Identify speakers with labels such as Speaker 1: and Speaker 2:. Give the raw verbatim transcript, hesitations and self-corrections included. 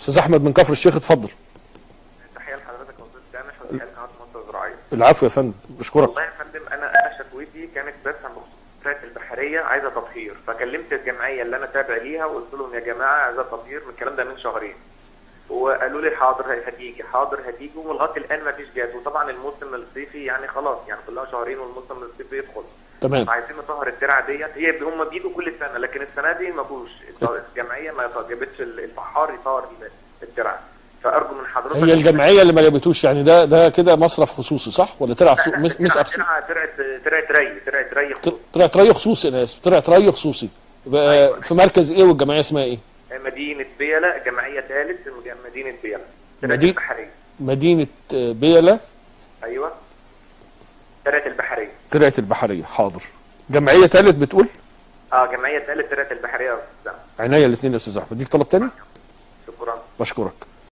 Speaker 1: استاذ احمد من كفر الشيخ اتفضل.
Speaker 2: تحيه لحضرتك يا استاذ سامح وتحيه لقناه مصر الزراعيه.
Speaker 1: العفو يا فندم، بشكرك.
Speaker 2: والله يا فندم انا انا شكوتي كانت بس عن بخصوص الترعه البحريه عايزه تطهير، فكلمت الجمعيه اللي انا تابع ليها وقلت لهم يا جماعه عايزه تطهير، من الكلام ده من شهرين. وقالوا لي حاضر هتيجي حاضر هتيجي، ولغايه الان ما فيش جات. وطبعا الموسم الصيفي يعني خلاص يعني كلها شهرين والموسم الصيفي يدخل.
Speaker 1: تمام.
Speaker 2: فعايزين نطهر الترعه ديت، هي هم بيجوا كل سنه لكن السنه دي ما جوش، الجمعيه ما جابتش الفحار يطهر الترعه. فارجو من حضرتك.
Speaker 1: هي الجمعيه اللي ما جابتوش يعني ده ده كده مصرف خصوصي صح ولا ترعه خصوصي؟
Speaker 2: مسقى ترعه ترعه ترعه ري ترعه ري
Speaker 1: ترعه ري خصوصي. انا اسف، ترعه ري خصوصي. أيوة. في مركز ايه والجمعيه اسمها ايه؟
Speaker 2: مدينه بيلا، جمعيه ثالث مدينه بيلا.
Speaker 1: مدينه البحريه. مدينه بيلا.
Speaker 2: ايوه. ترعه البحريه.
Speaker 1: ترعه البحريه، حاضر. جمعيه ثالث بتقول؟
Speaker 2: اه جمعيه ثالث ترعه البحريه يا استاذ.
Speaker 1: عينيا الاثنين يا استاذ احمد. ليك طلب تاني؟
Speaker 2: شكرا.
Speaker 1: بشكرك.